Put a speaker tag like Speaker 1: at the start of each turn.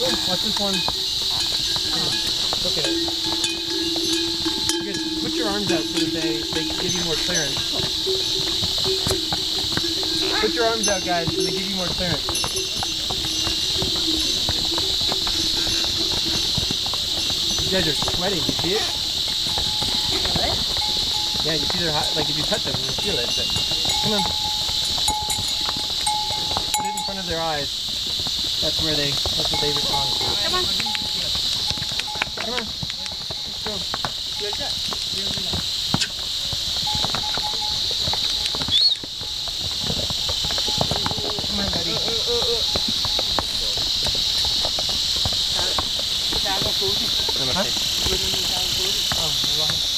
Speaker 1: Watch this one. Look at it. You guys put your arms out so that they give you more clearance. Put your arms out, guys, so they give you more clearance. You guys are sweating. You see it?
Speaker 2: What?
Speaker 1: Yeah, you see they're hot. Like if you touch them, you feel it. But come on. Put it in front of their eyes. That's what they respond to.
Speaker 2: Come on.
Speaker 1: Come on. Let's go. Come on, buddy. Namaste. Oh,